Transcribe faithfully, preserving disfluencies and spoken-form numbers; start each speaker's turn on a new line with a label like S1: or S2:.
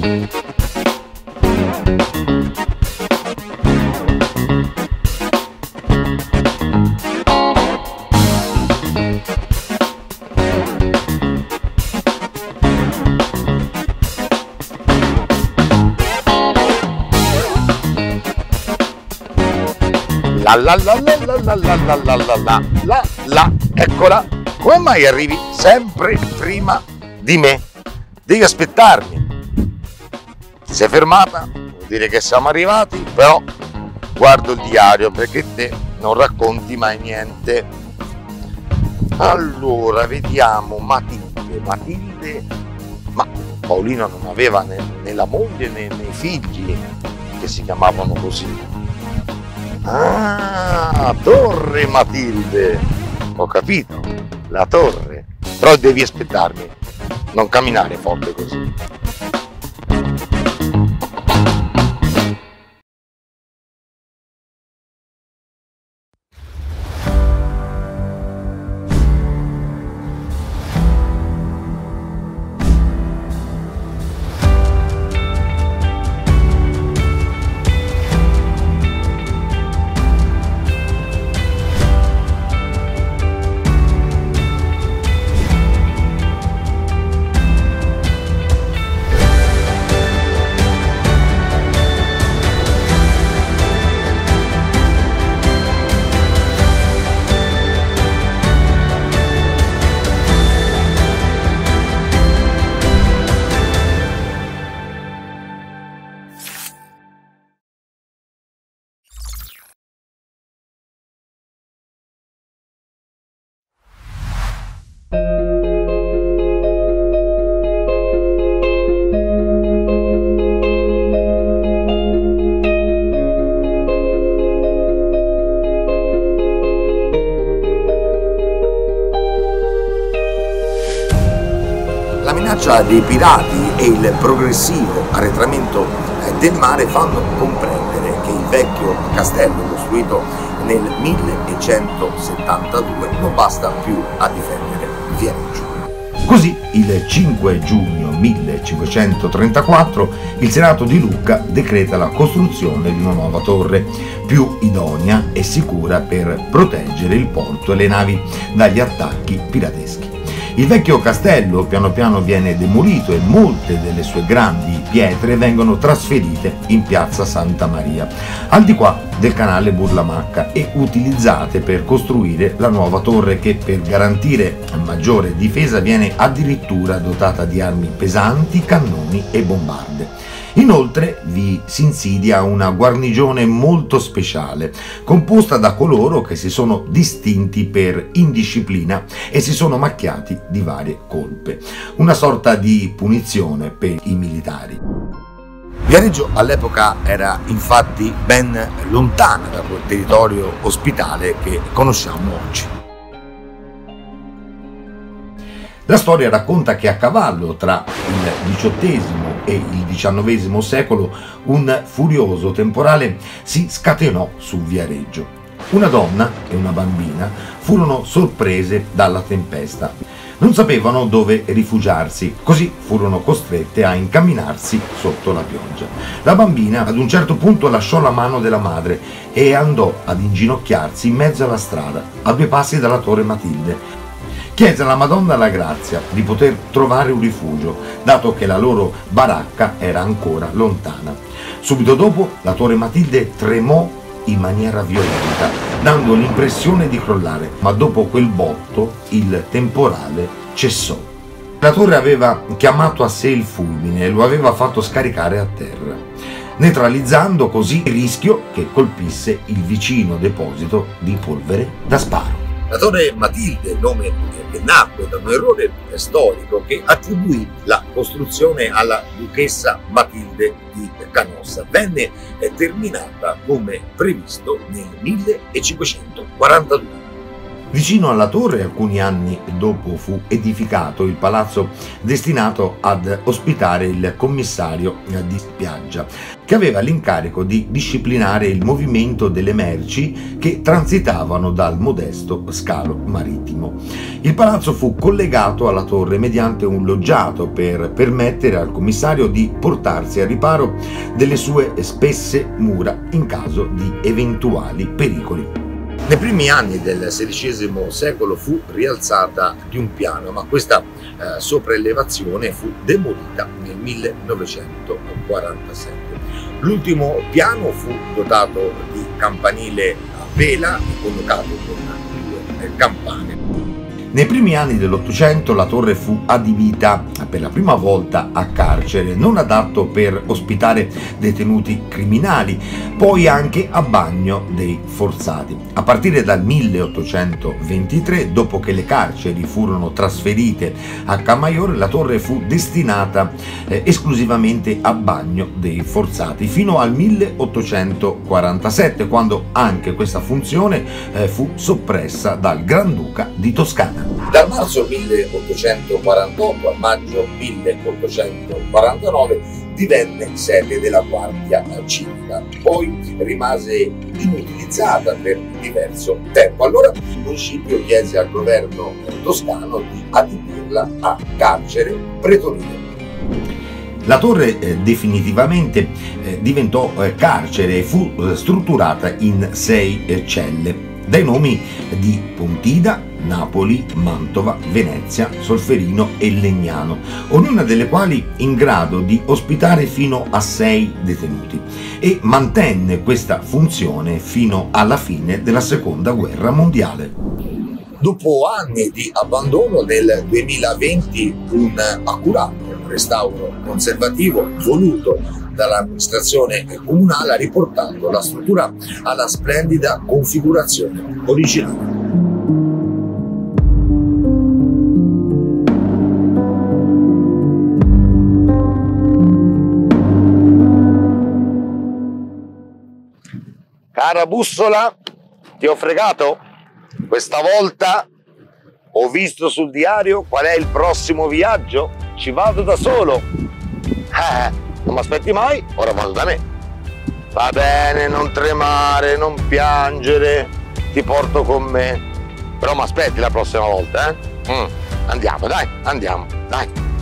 S1: La la la la la la la la la la la la la, eccola. Come mai arrivi sempre prima di me? Devi aspettarmi. Ti sei fermata? Vuol dire che siamo arrivati, però guardo il diario perché te non racconti mai niente. Allora, vediamo. Matilde, Matilde, ma Paolino non aveva né, né la moglie né, né i figli che si chiamavano così. Ah, Torre Matilde, ho capito, la torre, però devi aspettarmi, non camminare forte così. La minaccia dei pirati e il progressivo arretramento del mare fanno comprendere che il vecchio castello costruito nel millecentosettantadue non basta più a difendere Viareggio.
S2: Così, il cinque giugno millecinquecentotrentaquattro, il Senato di Lucca decreta la costruzione di una nuova torre, più idonea e sicura per proteggere il porto e le navi dagli attacchi pirateschi. Il vecchio castello piano piano viene demolito e molte delle sue grandi pietre vengono trasferite in piazza Santa Maria, al di qua del canale Burlamacca, e utilizzate per costruire la nuova torre che, per garantire maggiore difesa, viene addirittura dotata di armi pesanti, cannoni e bombarde. Inoltre vi si insidia una guarnigione molto speciale, composta da coloro che si sono distinti per indisciplina e si sono macchiati di varie colpe, una sorta di punizione per i militari.
S1: Viareggio all'epoca era infatti ben lontana da quel territorio ospitale che conosciamo oggi.
S2: La storia racconta che a cavallo tra il diciottesimo e il diciannovesimo secolo un furioso temporale si scatenò su Viareggio. Una donna e una bambina furono sorprese dalla tempesta. Non sapevano dove rifugiarsi, così furono costrette a incamminarsi sotto la pioggia. La bambina ad un certo punto lasciò la mano della madre e andò ad inginocchiarsi in mezzo alla strada, a due passi dalla Torre Matilde. Chiese alla Madonna la grazia di poter trovare un rifugio, dato che la loro baracca era ancora lontana. Subito dopo la Torre Matilde tremò in maniera violenta, dando l'impressione di crollare, ma dopo quel botto il temporale cessò. La torre aveva chiamato a sé il fulmine e lo aveva fatto scaricare a terra, neutralizzando così il rischio che colpisse il vicino deposito di polvere da sparo.
S1: La Torre Matilde, nome che nacque da un errore storico che attribuì la costruzione alla duchessa Matilde di Canossa, venne terminata come previsto nel millecinquecentoquarantadue.
S2: Vicino alla torre, alcuni anni dopo, fu edificato il palazzo destinato ad ospitare il commissario di spiaggia, che aveva l'incarico di disciplinare il movimento delle merci che transitavano dal modesto scalo marittimo. Il palazzo fu collegato alla torre mediante un loggiato per permettere al commissario di portarsi a riparo delle sue spesse mura in caso di eventuali pericoli. Nei primi anni del sedicesimo secolo fu rialzata di un piano, ma questa eh, sopraelevazione fu demolita nel millenovecentoquarantasette. L'ultimo piano fu dotato di campanile a vela e collocato con due campane. Nei primi anni dell'Ottocento la torre fu adibita per la prima volta a carcere, non adatto per ospitare detenuti criminali, poi anche a bagno dei forzati. A partire dal milleottocentoventitré, dopo che le carceri furono trasferite a Camaiore, la torre fu destinata eh, esclusivamente a bagno dei forzati, fino al milleottocentoquarantasette, quando anche questa funzione eh, fu soppressa dal Granduca di Toscana. Dal marzo milleottocentoquarantotto al maggio milleottocentoquarantanove divenne sede della Guardia Civica, poi rimase inutilizzata per diverso tempo. Allora il municipio chiese al governo toscano di adibirla a carcere pretorile. La torre eh, definitivamente eh, diventò eh, carcere e fu eh, strutturata in sei eh, celle, dai nomi di Pontida, Napoli, Mantova, Venezia, Solferino e Legnano, ognuna delle quali in grado di ospitare fino a sei detenuti, e mantenne questa funzione fino alla fine della Seconda Guerra Mondiale. Dopo anni di abbandono, nel duemilaventi un accurato restauro conservativo voluto dall'amministrazione comunale ha riportato la struttura alla splendida configurazione originale.
S1: Cara bussola, ti ho fregato? Questa volta ho visto sul diario qual è il prossimo viaggio. Ci vado da solo. Eh, non mi aspetti mai, ora vado da me. Va bene, non tremare, non piangere, ti porto con me. Però mi aspetti la prossima volta, eh? Mm, andiamo, dai, andiamo, dai.